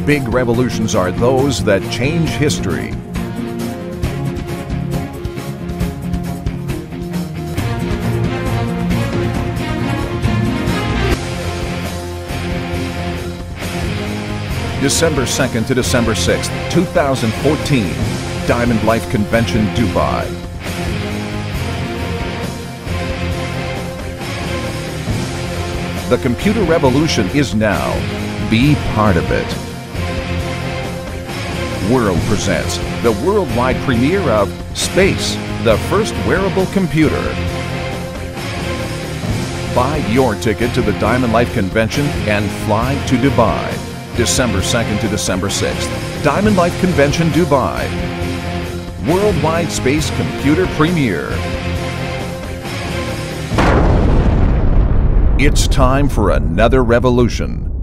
Big revolutions are those that change history. December 2nd to December 6th, 2014, Diamond Life Convention, Dubai. The computer revolution is now. Be part of it. World presents the worldwide premiere of Space, the first wearable computer. Buy your ticket to the Diamond Life Convention and fly to Dubai. December 2nd to December 6th, Diamond Life Convention, Dubai. Worldwide space computer premiere. It's time for another revolution.